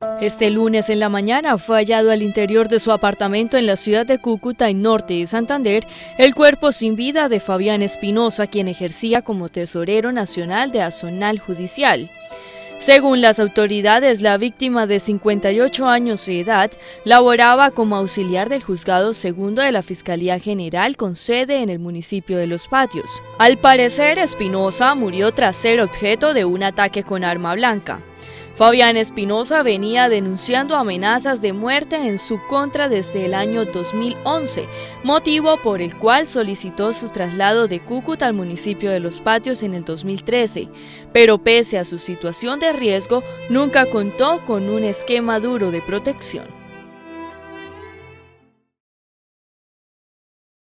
Este lunes en la mañana fue hallado al interior de su apartamento en la ciudad de Cúcuta, en norte de Santander, el cuerpo sin vida de Fabián Espinosa, quien ejercía como tesorero nacional de Azonal Judicial. Según las autoridades, la víctima de 58 años de edad laboraba como auxiliar del Juzgado Segundo de la Fiscalía General con sede en el municipio de Los Patios. Al parecer, Espinosa murió tras ser objeto de un ataque con arma blanca. Fabián Espinosa venía denunciando amenazas de muerte en su contra desde el año 2011, motivo por el cual solicitó su traslado de Cúcuta al municipio de Los Patios en el 2013, pero pese a su situación de riesgo, nunca contó con un esquema duro de protección.